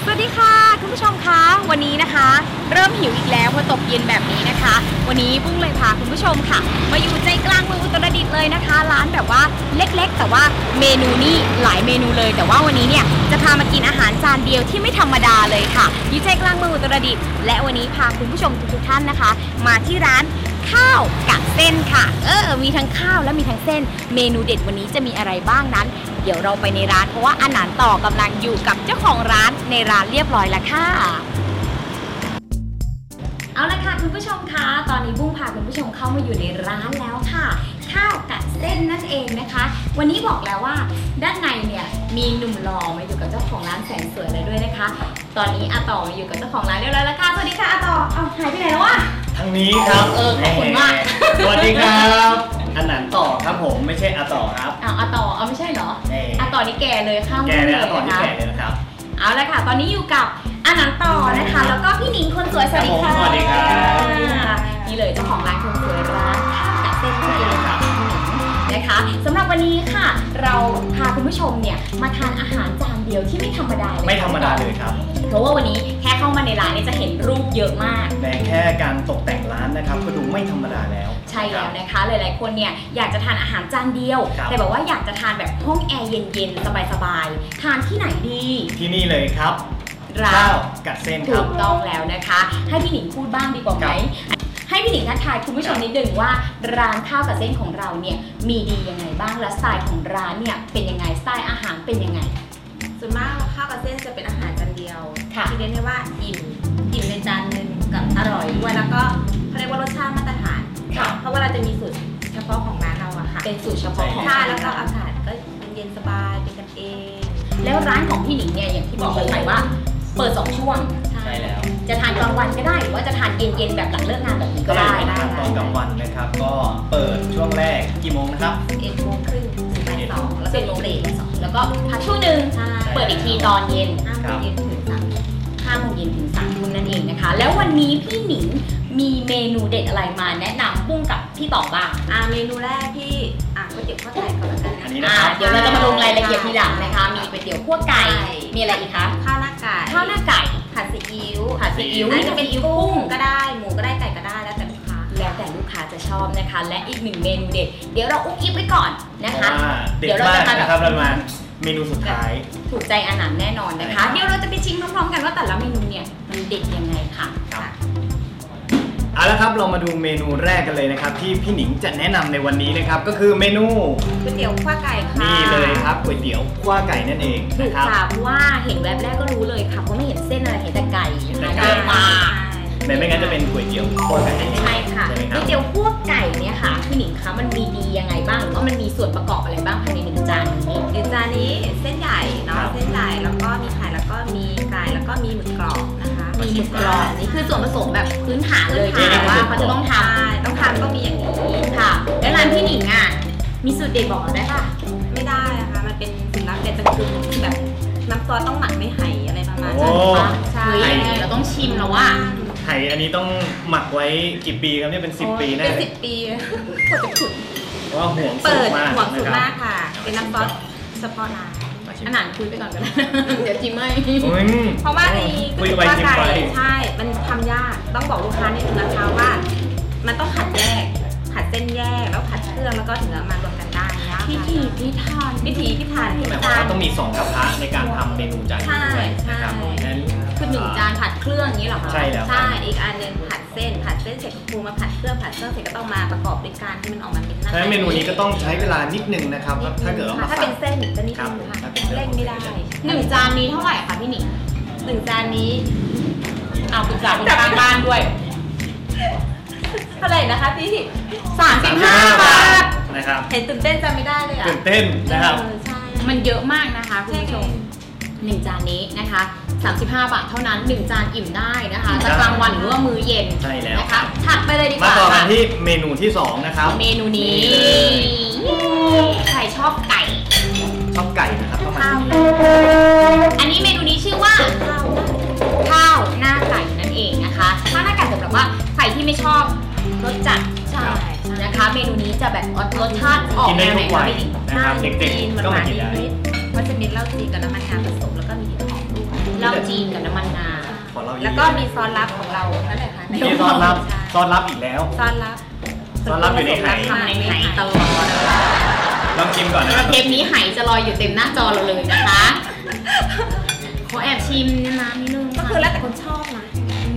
วัสดีค่ะคุณผู้ชมคะวันนี้นะคะเริ่มหิวอีกแล้วพอตกเย็นแบบนี้นะคะวันนี้บุ้งเลยพาคุณผู้ชมค่ะมาอยู่ใจกลางเมืองอุตรดิตถ์เลยนะคะร้านแบบว่าเล็กๆแต่ว่าเมนูนี่หลายเมนูเลยแต่ว่าวันนี้เนี่ยจะพามากินอาหารจานเดียวที่ไม่ธรรมดาเลยค่ะอยู่ใจกลางเมืองอุตรดิตถ์และวันนี้พาคุณผู้ชมทุกท่านนะคะมาที่ร้านข้าวกับเส้นค่ะมีทั้งข้าวและมีทั้งเส้นเมนูเด็ดวันนี้จะมีอะไรบ้างนั้นเดี๋ยวเราไปในร้านเพราะว่าอาหารต่อกำลังอยู่กับเจ้าของร้านในร้านเรียบร้อยแล้วค่ะเอาละค่ะคุณผู้ชมคะตอนนี้บุ้งพาคุณผู้ชมเข้ามาอยู่ในร้านแล้วค่ะข้าวกับเส้นนั่นเองนะคะวันนี้บอกแล้วว่าด้านในเนี่ยมีหนุ่มหล่อมาอยู่กับเจ้าของร้านแสนสวยเลยด้วยนะคะตอนนี้อาต่อมาอยู่กับเจ้าของร้านเรียบร้อยแล้วค่ะสวัสดีค่ะอาต่อเอาหายไปไหนแล้ววะทางนี้ครับขอบคุณมากสวัสดีครับอันนั้นต่อครับผมไม่ใช่อาต่อครับอาต่อไม่ใช่เหรออาต่อนี่แก่เลยข้าวแก่เลยอาต่อนี่แก่เลยนะครับเอาละค่ะตอนนี้อยู่กับอานันต่อนะคะแล้วก็พี่หนิงคนสวยสวัสดีค่ะสวัสดีครับนี่เลยเจ้าของร้านคนสวยร้านข้าวกับเส้นนั่นเองค่ะพี่หนิงนะคะสำหรับวันนี้ค่ะเราพาคุณผู้ชมเนี่ยมาทานอาหารจานเดียวที่ไม่ธรรมดาเลยไม่ธรรมดาเลยครับเพราะว่าวันนี้แค่เข้ามาในร้านเนี่ยจะเห็นรูปเยอะมากแต่แค่การตกแต่งร้านนะครับก็ดูไม่ธรรมดาแล้วใช่แล้วนะคะหลายๆคนเนี่ยอยากจะทานอาหารจานเดียวแต่แบบว่าอยากจะทานแบบห้องแอร์เย็นๆสบายๆทานที่ไหนดีที่นี่เลยครับข้าวกับเส้นครับถูกต้องแล้วนะคะให้พี่หนิงพูดบ้างดีกว่าไหมให้พี่หนิงทักทายคุณผู้ชมนิดนึงว่าร้านข้าวกับเส้นของเราเนี่ยมีดียังไงบ้างและสไตล์ของร้านเนี่ยเป็นยังไงสไตล์อาหารเป็นยังไงส่วนมากข้าวกับเส้นจะเป็นอาหารจานเดียวที่เรียกได้ว่าอิ่มในจานนึงกับอร่อยด้วยแล้วก็เขาเรียกว่ารสชาติมาตรฐานเพราะว่าเราจะมีสูตรเฉพาะของร้านเราอะค่ะเป็นสูตรเฉพาะของร้านแล้วก็อากาศก็เย็นสบายเป็นกันเองแล้วร้านของพี่หนิงเนี่ยอย่างที่บอกไปว่าเปิด2ช่วงใช่แล้วจะทานกลางวันก็ได้หรือว่าจะทานเย็นๆแบบหลังเลิกงานแบบนี้ก็ได้ตอนกลางวันนะครับก็เปิดช่วงแรกกี่โมงนะครับ 11 โมงครึ่งถึงบ่าย 2แล้วเป็นโมงเบรก2แล้วก็พักช่วงนึงเปิดอีกทีตอนเย็น 5 โมงเย็นถึง 5 โมงเย็นถึง3 ทุ่มนั่นเองนะคะแล้ววันนี้พี่หนิงมีเมนูเด็ดอะไรมาแนะนำบุ้งกับพี่ต่อบ้างเมนูแรกที่ก๋วยเตี๋ยวข้าวไก่ก่อนแล้วกันนะเดี๋ยวเราจะมาลงรายละเอียดทีหลังนะคะมีก๋วยเตี๋ยวคั่วไก่มีอะไรอีกคะข้าวหน้าไก่ผัดซีอิ๊วนี่จะเป็นกุ้งก็ได้หมูก็ได้ไก่ก็ได้แล้วแต่ลูกค้าจะชอบนะคะและอีก1เมนูเด็ดเดี๋ยวเราอุ๊บอิ๊บไว้ก่อนนะคะเดี๋ยวเราจะมานะครับเรามาเมนูสุดท้ายถูกใจอาหารแน่นอนนะคะเดี๋ยวเราจะไปชิมพร้อมๆกันว่าแต่ละเมนูเนี่ยมันเด็ดยังไงค่ะเอาละครับเรามาดูเมนูแรกกันเลยนะครับที่พี่หนิงจะแนะนำในวันนี้นะครับก็คือเมนูก๋วยเตี๋ยวคั่วไก่ค่ะนี่เลยครับก๋วยเตี๋ยวคั่วไก่นั่นเองถูกค่ะเพราะว่าเห็นแวบแรกก็รู้เลยค่ะเพราะไม่เห็นเส้นอะไรเห็นแต่ไก่เยอะมากไม่งั้นจะเป็นก๋วยเตี๋ยวคั่วไก่ใช่ค่ะก๋วยเตี๋ยวคั่วไก่เนี่ยค่ะพี่หนิงคะมันมีดียังไงบ้างหรือว่ามันมีส่วนประกอบอะไรบ้างภายใน1 จานนี้ 1 จานนี้เส้นใหญ่เนาะเส้นใหญ่แล้วก็มีไข่แล้วก็มีไก่แล้วก็มีหมึกกรอบนะคะมีหมึกกรอบนี่คือส่วนผสมแบบพื้นฐานเลยที่ว่าเขาจะต้องทำก็มีอย่างนี้ค่ะแล้วร้านพี่หนิงมีสูตรเด็ดบอกได้ป่ะไม่ได้อะค่ะมันเป็นสูตรลับแต่คือแบบน้ำซอสต้องหมักไม่ไหอะไรประมาณนั้นใช่เราต้องชิมแล้วว่าไหอันนี้ต้องหมักไว้กี่ปีครับเนี่ยเป็น10 ปีแน่เป็น10 ปีกว่าจะขุดว่าห่วงสูตรมากค่ะเป็นน้ำซอสเฉพาะร้านอาหารคุยไปก่อนกันเดี๋ยวจิ้มไม่เพราะว่าในก๋วยเตี๋ยวไก่ใช่มันทำยากต้องบอกลูกค้านิดนึงนะคะว่ามันต้องผัดแยกผัดเส้นแยกแล้วผัดเครื่องแล้วก็ถึงจะมารวมกันได้นะพิถีพิถันหมายความว่าต้องมี2 กระทะในการทำเมนูจานนี้ด้วยนะครับนั้นคือ1 จานผัดเครื่องนี้หรอคะใช่แล้วใช่อีกอันนึงผัดเส้นเสร็จก็ปรุงมาผัดเครื่องเสร็จก็ต้องมาประกอบด้วยการที่มันออกมาเป็นหน้าเมนูนี้ก็ต้องใช้เวลานิดนึงนะครับถ้าเกิดว่าถ้าเป็นเส้นจะนิดนึงค่ะเร่งไม่ได้ 1 จานนี้เท่าไหร่คะพี่หนิง 1 จานนี้ปรึกษาคนข้างบ้านด้วยเท่าไหร่นะคะพี่ 35 บาทนะครับเห็นตื่นเต้นจำไม่ได้เลยตื่นเต้นนะครับใช่มันเยอะมากนะคะคุณผู้ชม1 จานนี้นะคะ35 บาทเท่านั้น1 จานอิ่มได้นะคะจะกลางวันหรือว่ามื้อเย็นใช่แล้วนะคะถัดไปเลยดีกว่ามาต่อกันที่เมนูที่2นะครับเมนูนี้ใครชอบไก่นะครับต้องมาอันนี้เมนูนี้ชื่อว่าข้าวหน้าไก่นั่นเองนะคะข้าวหน้าไก่สำหรับว่าใครที่ไม่ชอบรสจัดนะคะเมนูนี้จะแบบรสชาติออกแนวไหนคะพี่หนิงนะครับเด็กๆก็มากินได้มันจะมีเหล้าจีนกับน้ำมันงาผสมแล้วก็มีหอมด้วยแล้วจีนกับน้ำมันงาของเราแล้วก็มีซอสลับของเรานั่นแหละค่ะมีซอสลับอีกแล้วซอสลับซอสลับอยู่ในไหทำในไหตลอดลองชิมก่อนนะคแล้รัวบเทปนี้ไหจะลอยอยู่เต็มหน้าจอเราเลยนะคะขอแอบชิมนะนิดนึงก็คือแล้วแต่คนชอบนะ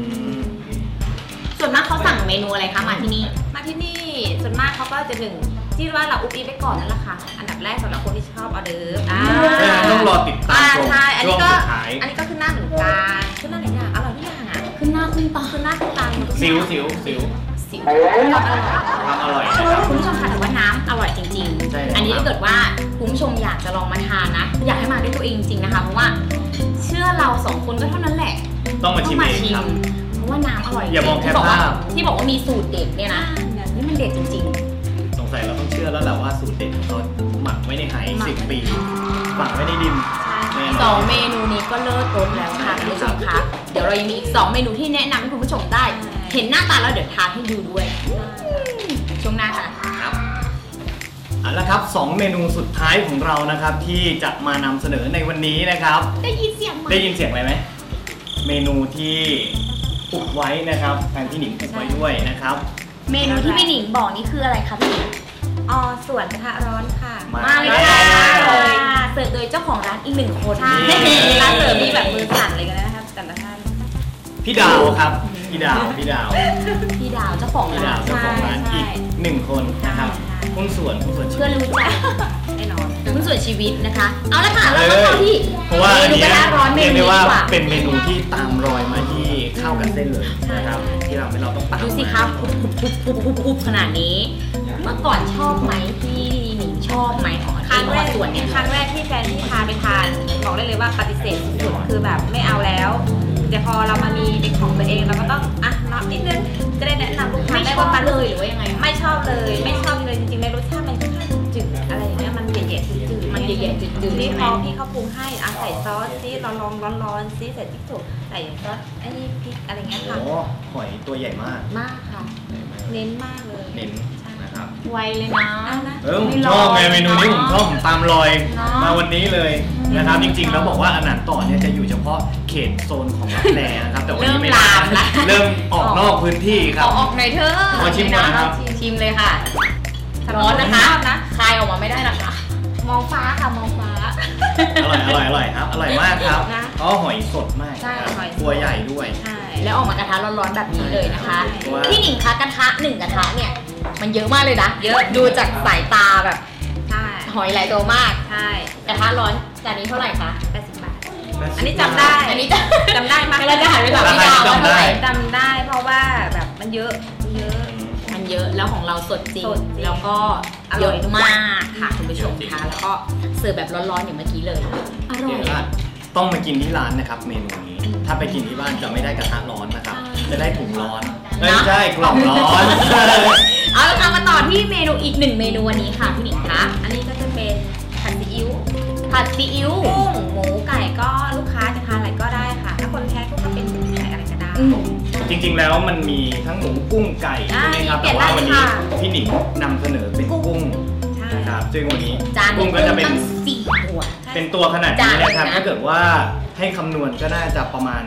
ส่วนมากเขาสั่งเมนูอะไรคะมาที่นี่มาที่นี่ส่วนมากเขาก็จะหนึ่งที่ว่าเราอุบอิบไปก่อนนั่นแหละค่ะอันดับแรกสำหรับคนที่ชอบออเดิร์ฟต้องรอติดตามชมใช่อันช่วนี้งก็สุดท้ายอันนี้ก็ขึ้นหน้าเหมือนกันขึ้นหน้าไหนอย่างอร่อยทุกอย่างอ่ะขึ้นหน้าขึ้นตาขึ้นหน้าขึ้นตาหมดทุกอสิวย่างสิวสิวความอร่อยนะครับคุณผู้ชมค่ะแต่ว่าน้ำอร่อยจริงใช่แล้วๆอันนี้ถ้าเกิดว่าคุณผู้ชมอยากจะลองมาทานนะ อยากให้มาด้วยตัวเองจริงๆนะคะเพราะว่าเชื่อเราสองคนก็เท่านั้นแหละต้องมาชิมเองครับเพราะว่าน้ำอร่อยอย่ามองแค่ที่บอกว่าภาพที่บอกว่ามีสูตรเด็ดเนี่ยนะนี่มันเด็ดจริงสงสัยเราต้องเชื่อแล้วแหละว่าสูตรเด็ดของเขาหมักไว้ในไหหมัก 10 ปีฝังไว้ในดินแน่นๆสอองนเมนูนี้ก็เลิศรสแล้วค่ะคุณผู้ชมคะเดี๋ยวเรายังมีอีก2เมนูที่แนะนำให้คุณผู้ชมได้ เห็นหน้าตาแล้วเดี๋ยวทานให้ดูด้วยช่วงหน้าค่ะครับเอาละครับ2เมนูสุดท้ายของเรานะครับที่จะมานำเสนอในวันนี้นะครับได้ยินเสียงไหมได้ยินเสียงอะไรไหมเมนูที่อุบไว้นะครับทางพี่หนิงอุบไว้ด้วยนะครับเมนูที่พี่หนิงบอกนี่คืออะไรคะพี่หนิงอ๋อส่วนกระทะร้อนค่ะมาเลยค่ะเสิร์ฟโดยเจ้าของร้านอีกหนึ่งคนใช่ร้านเสิร์ฟนี่แบบมือสั่นเลยกันนะครับแต่ละท่านพี่ดาวครับพี่ดาวพี่ดาวเจ้าของพี่ร้าดาน วเจ้าของร้านใช่อีก1คนนะครับใช่หุ้นส่วนชีเพื่อนวิตรู้จักแน่นอนหุ้นส่วนชีวิตนะคะ เอาละค่ะเรามาต่อที่เพราะว่าเมอันนูเนี้กระทะร้อนเมเรียกนูได้นี้ว่าดีกว่าเป็นเมนูที่ตามรอยมาที่เข้ากับเส้นเลยนะครับที่เราไม่เราต้องตามดูสิคะพุบขนาดนี้ เมื่อก่อนชอบไหมพี่หนิงชอบไหมของครั้งแรกส่วนเนี่ยครั้งแรกที่แฟนที่พาไปทานบอกได้เลยว่าปฏิเสธสุดๆคือแบบไม่เอาแล้วแต่พอเรามามีเป็นของตัวเองเราก็ต้องอ่ะรับนิดนึงจะได้แนะนำลูกค้าไม่ได้ชอบว่ามันเลยหรือว่ายังไงไม่ชอบเลยไม่ชอบเลยจริงๆในรสชาติมันค่อนข้างจืดอะไรอย่างเงี้ยมันเย็นๆจืดๆมันเย็นๆจืดๆนี่ใช่ไหพมอพี่เขาปรุงให้ใส่ซอสซิร้อนซิใส่พริกถูกใส่ซอสไอ้นี่พริกอะไรเงี้ยค่ะโอ้หอยตัวใหญ่มากมากค่ะเน้นมากเลยเน้นนะครับไวเลยนะนะผมชอบไงเมนูนี้ผมชอบผมตามรอยเนอะมาวันนี้เลยนะครับจริงๆแล้วบอกว่าอาหารต่อเนี่ยจะอยู่เฉพาะเขตโซนของรับแลนะครับแต่วันนี้ไม่ได้เริ่มลามละเริ่มออกนอกพื้นที่ครับออกหน่อยเถอะขอชิมก่อนนะครับชิมเลยค่ะร้อนนะคะคายออกมาไม่ได้นะคะมองฟ้าค่ะมองฟ้าอร่อยครับอร่อยมากครับนะเพราะหอยสดมากใช่ครับหอยสดตัวใหญ่ด้วยใช่แล้วออกมากระทะร้อนๆแบบนี้เลยนะคะว้าวพี่หนิงคะกระทะ1กระทะเนี่ยมันเยอะมากเลยนะเยอะดูจากสายตาแบบใช่หอยหลายตัวมากใช่กระทะร้อนจานนี้เท่าไหร่คะ 80 บาท อันนี้จำได้อันนี้จำได้มากเราจะหันไปถามพี่ดาวว่าเท่าไหร่จำได้เพราะว่าแบบมันเยอะมันเยอะแล้วของเราสดจริงสดจริงแล้วก็อร่เยอยอะมากค่ะคุณผู้ชมคะแล้วก็เสิร์ฟแบบร้อนๆอย่างเมื่อกี้เลยอร่อเดี๋ยยวว่าต้องมากินที่ร้านนะครับเมนูนี้ ถ้าไปกินที่บ้านจะไม่ได้กระทะร้อนนะครับ จะได้ถุงร้อนไม่ใช่กล่องร้อนเอาละค่ะมาต่อที่เมนูอีก1เมนูวันนี้ค่ะพี่หนิงคะอันนี้ก็จะเป็นผัดซีอิ๊วผัดซีอิ๊วกุ้งหมูไก่ก็ลูกค้าจะทานอะไรก็ได้ค่ะ ถ้าคนแพ้ก็เป็นหมูไก่อะไรก็ได้อืมจริงๆแล้วมันมีทั้งหมูกุ้งไก่ใช่ไหมครับเปลี่แต่ยนได้ว่าวันนี้ค่ะพี่หนิงนำเสนอเป็นกุ้งใช่นะครับซึ่งวันนี้จานหนึ่กุ้งงก็จะเป็นตั้ง4ตัวเป็นตัวขนาดนี้นะครับจานหนึ่งนะถ้าเกิดว่าให้คำนวณก็น่าจะประมาณ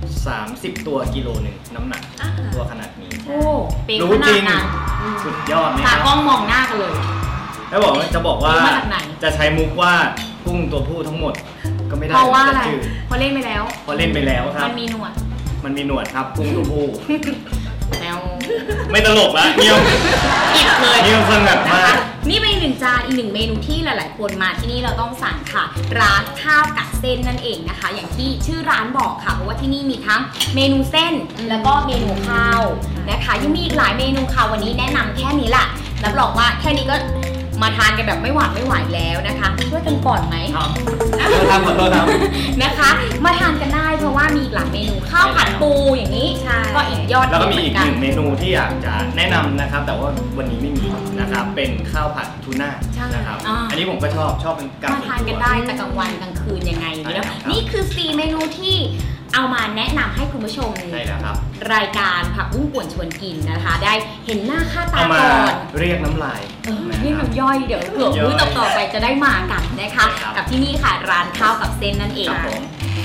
30 ตัวกิโลหนึ่งน้ำหนักอ่าตัวขนาดนี้โอ้เป๊ะรู้ขจนาริดงนั้นสุดยอดนะคตารับกล้องมองหน้ากันเลยแล้วจะบอกว่ารู้มาจากไหนจะใช้มุกว่ากุ้งตัวผู้ทั้งหมด ก็ไม่ได้เพราะว่าอะไรจจืดเพราะเล่นไปแล้วเพราะเล่นไปแล้วครับมันมีหนวดมันมีหนวดครับกุ้งตัวผู้แมวไม่ตลกละเงียบอิดเลยเงียบสงัดมากนี่เป็นอีก1 จานอีก1เมนูที่หลาย ๆ คนมาที่นี่เราต้องสั่งค่ะ ร้านข้าวกัดเส้นนั่นเองนะคะ อย่างที่ชื่อร้านบอกค่ะเพราะว่าที่นี่มีทั้งเมนูเส้นแล้วก็เมนูข้าวนะคะยังมีอีกหลายเมนูค่ะวันนี้แนะนำแค่นี้แหละรับรองว่าแค่นี้ก็มาทานกันแบบไม่หวาดไม่ไหวแล้วนะคะช่วยกันก่อนไหมครับขอโทษครับนะคะ มาทานกันได้เพราะว่ามีอีกหลายเมนูข้าวผัดปูอย่างนี้ใช่ก็อีกยอดแล้วก็มีเหอีนกกันหนึ่งเมนูที่อยากจะแนะนำนะครับ แต่ว่าวันนี้ไม่มีนะครับเป็นข้าวผัดทูน่าใช่นะครับอ่าอันนี้ผมก็ชอบเป็นการมาทานกันได้แต่กลางวันกลางคืนยังไงอย่างนี้แล้วใช่ครับนี่คือ4เมนูที่เอามาแนะนำให้คุณผู้ชมใช่แล้วครับรายการผักบุ้งป่วนชวนกินนะคะ ได้เห็นหน้าค่าตาเอามาก่อนเรียกน้ำลายนี่มันย่อยเดี๋ยวเผื่อมื้อต่อๆไปจะได้มากันนะคะครับกับที่นี่ค่ะร้านข้าวกับเส้นนั่นเองครับผมเอา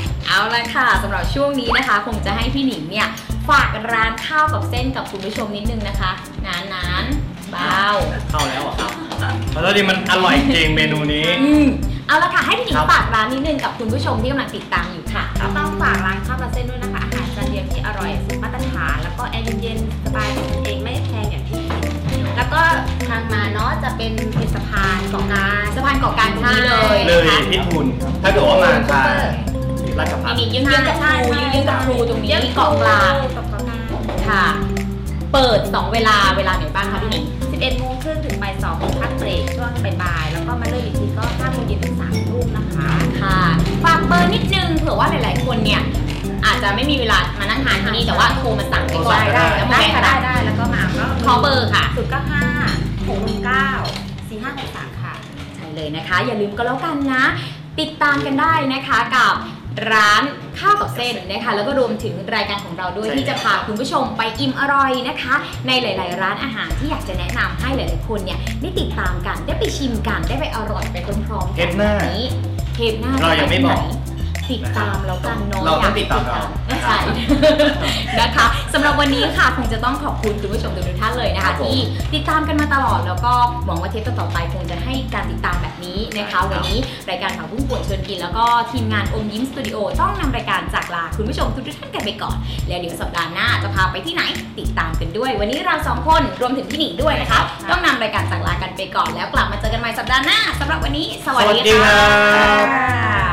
ละค่ะสำหรับช่วงนี้นะคะคงจะให้พี่หนิงเนี่ยฝากร้านข้าวกับเส้นกับคุณผู้ชมนิดนึงนะคะนานๆเบาเข้าแล้วเหรอครับเพราะตอนนี้มันอร่อยจริงเมนูนี้เอาละค่ะให้พี่หนิงครับฝากร้านนิดนึงกับคุณผู้ชมที่กำลังติดตามอยู่ค่ะก็ต้องฝากร้านข้าวปลาเส้นด้วยนะคะอาหารจานเดียวที่อร่อยสุดมาตรฐานแล้วก็แอร์เย็นๆสบายเป็นกันเองไม่แพงอย่างที่คิดแล้วก็ทางมาเนาะจะเป็นสะพานเกาะกลางสะพานเกาะกลางตรงนี้เลยเลยนะคะพิทูลถ้าเกิดว่ามาทางราชพัฒน์นี่ยืนกับครูยืนกับครูตรงนี้เกาะกลางเกาะกลางค่ะ เปิด 2 เวลาไหนบ้างคะพี่หนิง 11 โมงครึ่งถึงบ่าย 2 โมงพักเบรกช่วงบ่ายๆแล้วก็มาเริ่มอีกทีก็ 5 โมงเย็นถึง 3 ทุ่มนะคะค่ะฝากเบอร์นิดนึงเผื่อว่าหลายๆคนเนี่ยอาจจะไม่มีเวลามานั่งทานที่นี่แต่ว่าโทรมาสั่งไปก่อนได้แล้วได้มาค่ะแวะได้แล้วก็มาก็ขอเบอร์ค่ะ 095-619-4563 ค่ะใช่เลยนะคะ อย่าลืมก็แล้วกันนะ ติดตามกันได้นะคะกับร้านข้าวกับเส้นนะคะแล้วก็รวมถึงรายการของเราด้วยใช่ที่จะพาคุณผู้ชมไปอิ่มอร่อยนะคะ ในหลาย ๆ ร้านอาหารที่อยากจะแนะนำให้หลาย ๆ คนเนี่ยได้ติดตามกันได้ไปชิมกันได้ไปอร่อยไปพร้อมๆเทกัปหน้าแบบนี้เทปหน้าเรายังไม่บอกติดตามแล้วกันเนาะเราต้องติดตามเราใช่ นะคะสำหรับวันนี้ค่ะคงจะต้องขอบคุณคุณผู้ชมทุกท่านเลยนะครัคะบผมที่ติดตามกันมาตลอดแล้วก็หวังว่าเทปต่อๆไปคงจะให้การติดตามแบบนี้นะคะ วันนี้รายการข่าวพุ่งป่วนเชิญกินแล้วก็ทีมงานอมยิ้มสตูดิโอต้องนำรายการจากลาคุณผู้ชมทุกท่านกันไปก่อนแล้วเดี๋ยวสัปดาห์หน้าจะพาไปที่ไหนติดตามกันด้วย วันนี้เราสองคนรวมถึงพี่หนิงด้วยนะคะต้องนำรายการจากลากันไปก่อนแล้วกลับมาเจอกันใหม่สัปดาห์หน้าสำหรับวันนี้สวัสดีสวัสดีครัค่ะบ